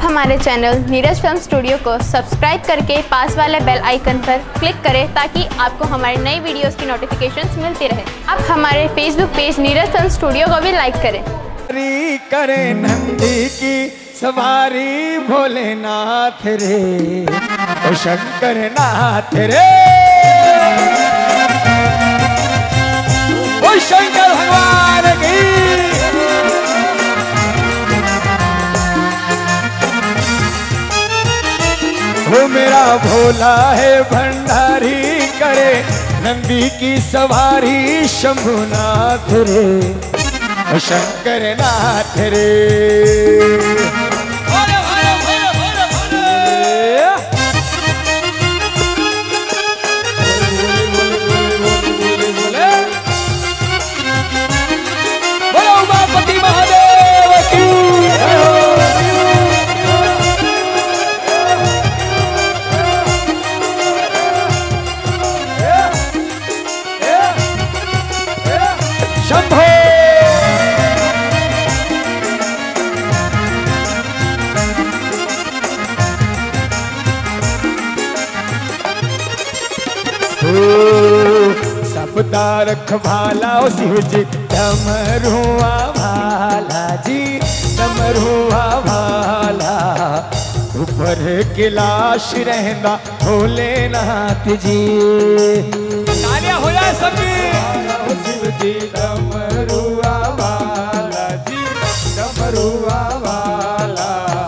हमारे channel Neeraj film studio को subscribe करके पास वाले बेल आइकन पर क्लिक करें ताकि आपको हमारी नई वीडियोस की नोटिफिकेशंस मिलती रहे। आप हमारे Facebook page Neeraj film studio को भी लाइक करें। करे नंदी की सवारी भोलेनाथ रे, ओ शंकर नाथ रे, ओ शंकर भगवान की। वो मेरा भोला है भंडारी, करे नंदी की सवारी शंभुनाथ रे, ओ शंकर नाथ रे। बोलो उमापति महादेव की। शंभो सबदा रखवाला शिव जी, डमरुआ भाला जी, डमरुआ भाला, ऊपर कैलाश रहना भोलेनाथ जी। तालियां हो जाए सभी। शिव जी डमरुआ भाला जी, डमरुआ भाला,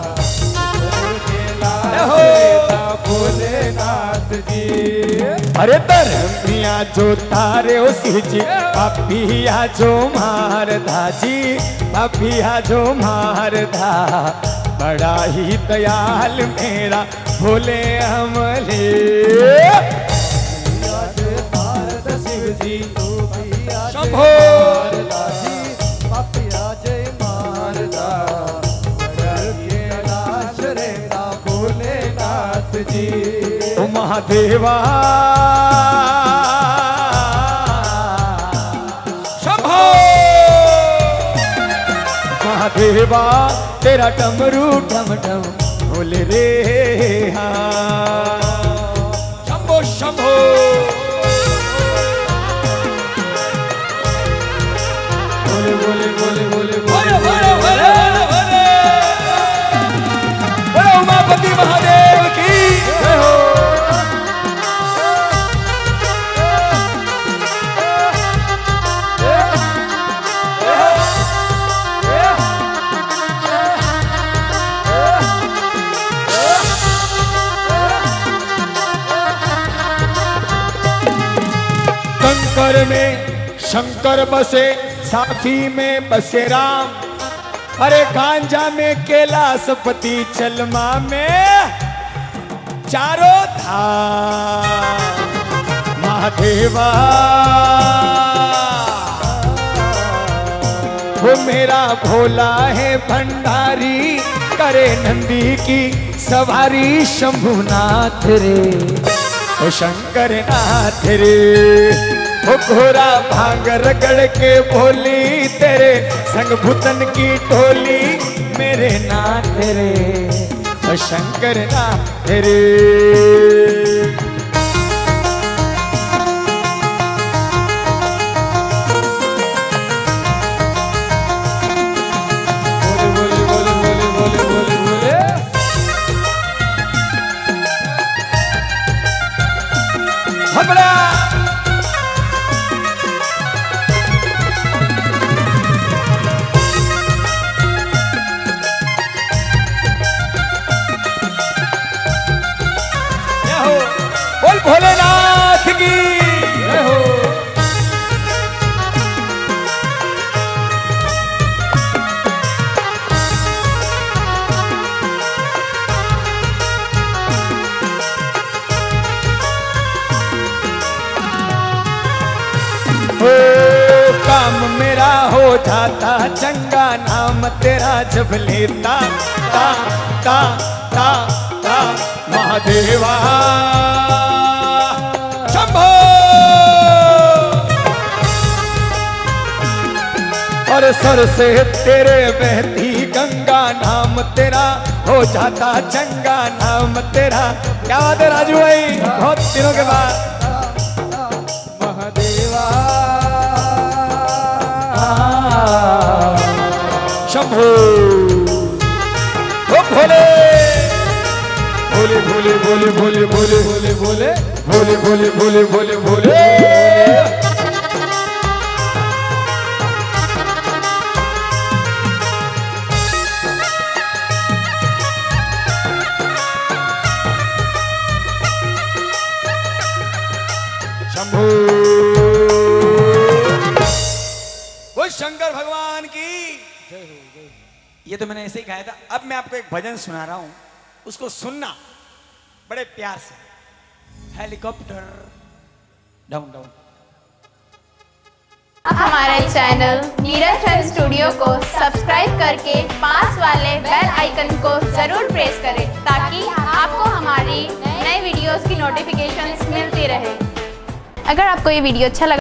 भोलेनाथ जी। अरे धर्मिया जो तारे ओ शिव जी, पापिया जो मारदा जी, पापिया जो मारदा, बड़ा ही दयाल मेरा भोले अमले। शिव जी शंभो पापिया जय मारदा, भोलेनाथ जी। ओ महादेवा शंभो महादेवा, तेरा डमरू डम डम बोले रे। हाँ शंभो शंभो बोले बोले बोले बोले बोले बोले बोले बोले उमापति महादेव की जय हो। कंकर में शंकर बसे, साफी में बसे राम, अरे गांजा में कैलाशपति, चलमा में चारों धाम। महादेवा वो मेरा भोला है भंडारी, करे नंदी की सवारी शंभुनाथ रे, ओ शंकर नाथ रे। ओ घोड़ा भांग रगड़ के बोली, तेरे संग भूतन की टोली, मेरे नाथ रे, ओ शंकर नाथ रे। बोले बोले बोले बोले बोले बोले हमरा बोल भोलेनाथ की जय हो। ओ काम मेरा हो जाता चंगा, नाम तेरा जब लेता, ता ता ता ता महादेवा शंभो। और सर से तेरे बहती गंगा नाम तेरा हो जाता चंगा नाम तेरा। क्या बात है राजू भाई, बहुत दिनों के बाद। महादेवा शंभो ओ भोले भोले भोले भोले भोले भोले भोले भोले भोले भोले भोले भोले। शंभो वो शंकर भगवान की जय हो। ये तो मैंने ऐसे ही गाया था। अब मैं आपको एक भजन सुना रहा हूं, उसको सुनना बड़े प्यार से। Helicopter down down. आप हमारे चैनल नीरज फिल्म स्टूडियो को सब्सक्राइब करके पास वाले बेल आइकन को जरूर प्रेस करें ताकि आपको हमारी नई वीडियोस की नोटिफिकेशंस मिलती रहे। अगर आपको ये वीडियो अच्छा लगा